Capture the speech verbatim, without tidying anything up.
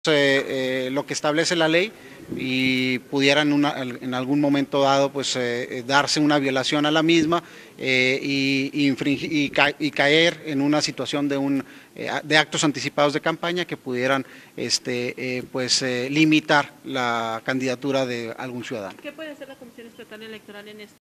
Eh, eh, lo que establece la ley y pudieran una, en algún momento dado pues eh, darse una violación a la misma eh, y, y, infringir, y, ca y, caer en una situación de, un, eh, de actos anticipados de campaña que pudieran este, eh, pues, eh, limitar la candidatura de algún ciudadano. ¿Qué puede hacer la Comisión Estatal Electoral en esto?